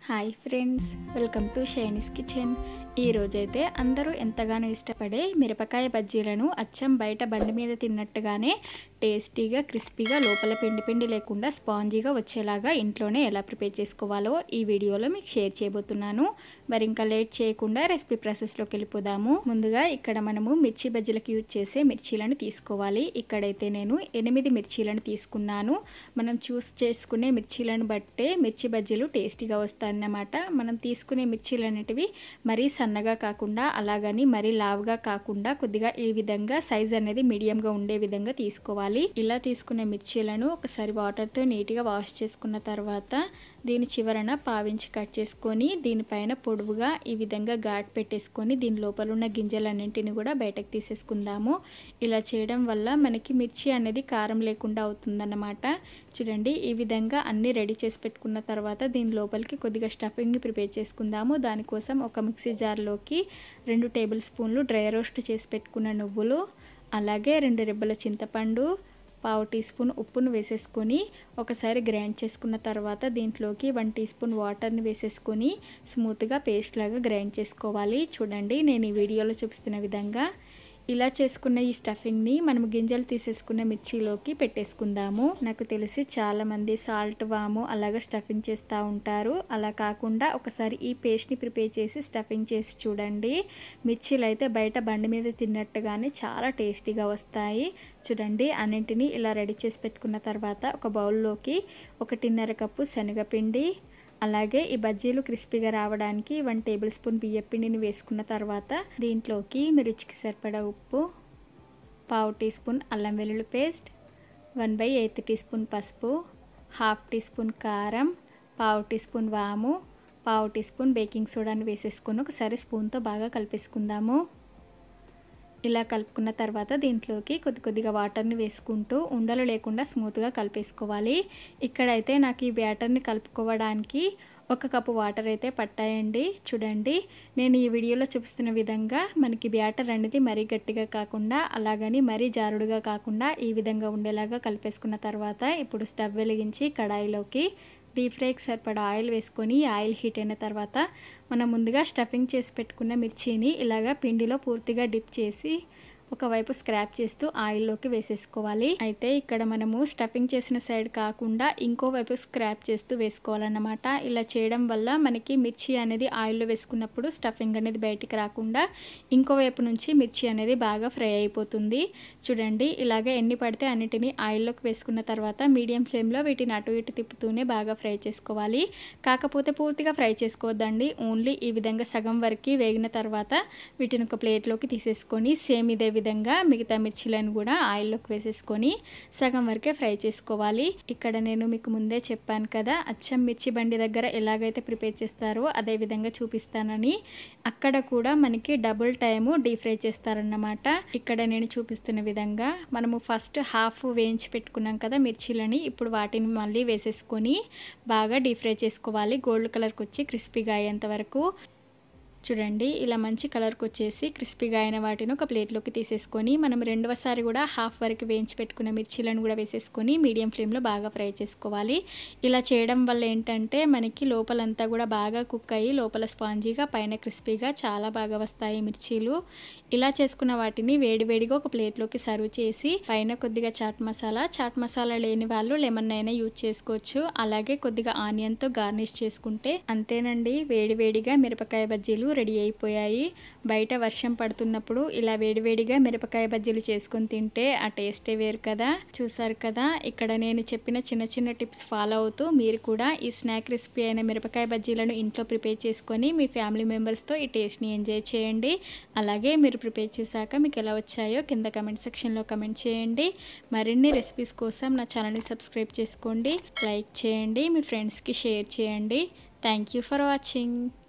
Hi friends, welcome to Shiny's kitchen. ఈ రోజైతే అందరూ ఎంతగానో ఇష్టపడే మిరపకాయ బజ్జీలను అచ్చం బయట బండి మీద తిన్నట్టుగానే టేస్టీగా క్రిస్పీగా లోపల పిండి లేకుండా స్పాంజీగా వచ్చేలాగా ఇంట్లోనే ఎలా ప్రిపేర్ చేసుకోవాలో ఈ వీడియోలో మీకు షేర్ చేయబోతున్నాను. మరి ఇంకా లేట్ చేయకుండా రెసిపీ ప్రాసెస్లోకి వెళ్ళిపోదాము. ముందుగా ఇక్కడ మనము మిర్చి బజ్జీలకు యూజ్ చేసే మిర్చీలను తీసుకోవాలి. ఇక్కడైతే నేను 8 మిర్చీలను తీసుకున్నాను. మనం చూస్ చేసుకునే మిర్చీలను బట్టే మిర్చి బజ్జీలు టేస్టీగా వస్తాయన్నమాట. మనం తీసుకునే మిర్చీలు అనేటివి మరీ సన్నగా కాకుండా అలాగని మరీ లావుగా కాకుండా కొద్దిగా ఈ విధంగా సైజ్ అనేది మీడియంగా ఉండే విధంగా తీసుకోవాలి. ఇలా తీసుకునే మిర్చీలను ఒకసారి వాటర్తో నీట్గా వాష్ చేసుకున్న తర్వాత దీని చివరన పావించి కట్ చేసుకొని దీనిపైన పొడవుగా ఈ విధంగా ఘాట్ పెట్టేసుకొని దీని లోపల ఉన్న గింజలన్నింటిని కూడా బయటకు తీసేసుకుందాము. ఇలా చేయడం వల్ల మనకి మిర్చి అనేది కారం లేకుండా అవుతుందన్నమాట. చూడండి, ఈ విధంగా అన్నీ రెడీ చేసి పెట్టుకున్న తర్వాత దీని లోపలికి కొద్దిగా స్టఫింగ్ని ప్రిపేర్ చేసుకుందాము. దానికోసం ఒక మిక్సీ జార్లోకి 2 టేబుల్ స్పూన్లు డ్రై రోస్ట్ చేసి పెట్టుకున్న నువ్వులు, అలాగే 2 రెబ్బల చింతపండు, 1/2 టీ స్పూన్ ఉప్పును వేసేసుకొని ఒకసారి గ్రైండ్ చేసుకున్న తర్వాత దీంట్లోకి 1 టీ స్పూన్ వాటర్ని వేసేసుకొని స్మూత్గా పేస్ట్ లాగా గ్రైండ్ చేసుకోవాలి. చూడండి, నేను ఈ వీడియోలో చూపిస్తున్న విధంగా ఇలా చేసుకున్న ఈ స్టఫింగ్ని మనం గింజలు తీసేసుకున్న మిర్చిలోకి పెట్టేసుకుందాము. నాకు తెలిసి చాలామంది సాల్ట్, వాము అలాగా స్టఫింగ్ చేస్తూ ఉంటారు. అలా కాకుండా ఒకసారి ఈ పేస్ట్ని ప్రిపేర్ చేసి స్టఫింగ్ చేసి చూడండి. మిర్చీలు అయితే బయట బండి మీద తిన్నట్టుగానే చాలా టేస్టీగా వస్తాయి. చూడండి, అన్నింటినీ ఇలా రెడీ చేసి పెట్టుకున్న తర్వాత ఒక బౌల్లోకి 1.5 కప్పు శనగపిండి, అలాగే ఈ బజ్జీలు క్రిస్పీగా రావడానికి 1 టేబుల్ స్పూన్ బియ్యం పిండిని వేసుకున్న తర్వాత దీంట్లోకి మీ రుచికి సరిపడా ఉప్పు, 1/2 టీ స్పూన్ అల్లం వెల్లుల్లి పేస్ట్, 1/8 టీ స్పూన్ పసుపు, 1/2 టీ స్పూన్ కారం, 1/2 టీ స్పూన్ వాము, 1/2 టీ స్పూన్ బేకింగ్ సోడాని వేసేసుకొని ఒకసారి స్పూన్తో బాగా కలిపేసుకుందాము. ఇలా కలుపుకున్న తర్వాత దీంట్లోకి కొద్దిగా వాటర్ని వేసుకుంటూ ఉండలు లేకుండా స్మూత్గా కలిపేసుకోవాలి. ఇక్కడైతే నాకు ఈ బ్యాటర్ని కలుపుకోవడానికి 1 కప్పు వాటర్ అయితే పట్టాయండి. చూడండి, నేను ఈ వీడియోలో చూపిస్తున్న విధంగా మనకి బ్యాటర్ అనేది మరీ గట్టిగా కాకుండా అలాగని మరీ జారుడుగా కాకుండా ఈ విధంగా ఉండేలాగా కలిపేసుకున్న తర్వాత ఇప్పుడు స్టవ్ వెలిగించి కడాయిలోకి డీప్ ఫ్రైకి సరిపడా ఆయిల్ వేసుకొని ఆయిల్ హీట్ అయిన తర్వాత మనం ముందుగా స్టఫింగ్ చేసి పెట్టుకున్న మిర్చిని ఇలాగా పిండిలో పూర్తిగా డిప్ చేసి ఒకవైపు స్క్రాప్ చేస్తూ ఆయిల్లోకి వేసేసుకోవాలి. అయితే ఇక్కడ మనము స్టఫింగ్ చేసిన సైడ్ కాకుండా ఇంకోవైపు స్క్రాప్ చేస్తూ వేసుకోవాలన్నమాట. ఇలా చేయడం వల్ల మనకి మిర్చి అనేది ఆయిల్లో వేసుకున్నప్పుడు స్టఫింగ్ అనేది బయటికి రాకుండా ఇంకోవైపు నుంచి మిర్చి అనేది బాగా ఫ్రై అయిపోతుంది. చూడండి, ఇలాగే ఎన్ని పడితే అన్నిటినీ ఆయిల్లోకి వేసుకున్న తర్వాత మీడియం ఫ్లేమ్లో వీటిని అటు ఇటు తిప్పుతూనే బాగా ఫ్రై చేసుకోవాలి. కాకపోతే పూర్తిగా ఫ్రై చేసుకోవద్దండి. ఓన్లీ ఈ విధంగా సగం వరకు వేగిన తర్వాత వీటిని ఒక ప్లేట్లోకి తీసేసుకొని సేమ్ ఇదే విధంగా మిగతా మిర్చిలను కూడా ఆయిల్లోకి వేసేసుకొని సగం వరకే ఫ్రై చేసుకోవాలి. ఇక్కడ నేను మీకు ముందే చెప్పాను కదా, అచ్చం మిర్చి బండి దగ్గర ఎలాగైతే ప్రిపేర్ చేస్తారో అదే విధంగా చూపిస్తానని. అక్కడ కూడా మనకి డబుల్ టైము డీప్ ఫ్రై చేస్తారన్నమాట. ఇక్కడ నేను చూపిస్తున్న విధంగా మనము ఫస్ట్ హాఫ్ వేయించి పెట్టుకున్నాం కదా మిర్చీలని, ఇప్పుడు వాటిని మళ్ళీ వేసేసుకొని బాగా డీప్ ఫ్రై చేసుకోవాలి. గోల్డ్ కలర్కి వచ్చి క్రిస్పీగా అయ్యేంత వరకు. చూడండి, ఇలా మంచి కలర్కి వచ్చేసి క్రిస్పీగా అయిన వాటిని ఒక ప్లేట్లోకి తీసేసుకొని మనం రెండవసారి కూడా హాఫ్ వరకు వేయించి పెట్టుకున్న మిర్చీలను కూడా వేసేసుకొని మీడియం ఫ్లేమ్లో బాగా ఫ్రై చేసుకోవాలి. ఇలా చేయడం వల్ల ఏంటంటే మనకి లోపలంతా కూడా బాగా కుక్ అయ్యి లోపల స్పాంజీగా పైన క్రిస్పీగా చాలా బాగా వస్తాయి మిర్చీలు. ఇలా చేసుకున్న వాటిని వేడివేడిగా ఒక ప్లేట్లోకి సర్వ్ చేసి పైన కొద్దిగా చాట్ మసాలా లేని వాళ్ళు లెమన్ అయినా యూజ్ చేసుకోవచ్చు. అలాగే కొద్దిగా ఆనియన్తో గార్నిష్ చేసుకుంటే అంతేనండి, వేడివేడిగా మిరపకాయ బజ్జీలు రెడీ అయిపోయాయి. బయట వర్షం పడుతున్నప్పుడు ఇలా వేడివేడిగా మిరపకాయ బజ్జీలు చేసుకొని తింటే ఆ టేస్టే వేరు కదా. చూసారు కదా, ఇక్కడ నేను చెప్పిన చిన్న టిప్స్ ఫాలో అవుతూ మీరు కూడా ఈ స్నాక్ రెసిపీ అయిన మిరపకాయ బజ్జీలను ఇంట్లో ప్రిపేర్ చేసుకొని మీ ఫ్యామిలీ మెంబర్స్తో ఈ టేస్ట్ని ఎంజాయ్ చేయండి. అలాగే మీరు ప్రిపేర్ చేశాక మీకు ఎలా వచ్చాయో కింద కమెంట్ సెక్షన్లో కమెంట్ చేయండి. మరిన్ని రెసిపీస్ కోసం నా ఛానల్ని సబ్స్క్రైబ్ చేసుకోండి, లైక్ చేయండి, మీ ఫ్రెండ్స్కి షేర్ చేయండి. Thank you for watching.